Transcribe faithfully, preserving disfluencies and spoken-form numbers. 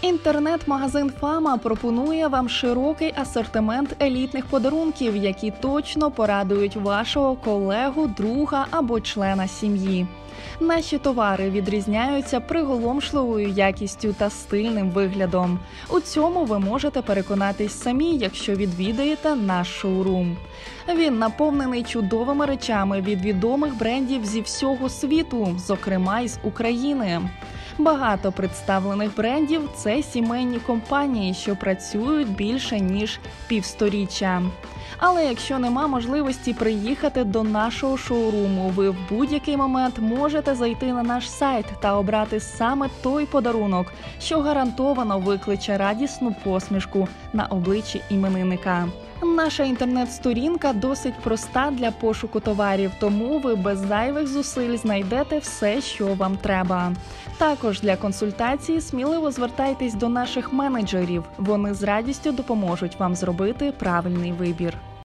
Інтернет-магазин «Фама» пропонує вам широкий асортимент елітних подарунків, які точно порадують вашого колегу, друга або члена сім'ї. Наші товари відрізняються приголомшливою якістю та стильним виглядом. У цьому ви можете переконатись самі, якщо відвідаєте наш шоурум. Він наповнений чудовими речами від відомих брендів зі всього світу, зокрема й з України. Багато представлених брендів – це сімейні компанії, що працюють більше ніж півсторіччя. Але якщо нема можливості приїхати до нашого шоуруму, ви в будь-який момент можете зайти на наш сайт та обрати саме той подарунок, що гарантовано викличе радісну посмішку на обличчі іменинника. Наша інтернет-сторінка досить проста для пошуку товарів, тому ви без зайвих зусиль знайдете все, що вам треба. Також для консультації сміливо звертайтесь до наших менеджерів. Вони з радістю допоможуть вам зробити правильний вибір.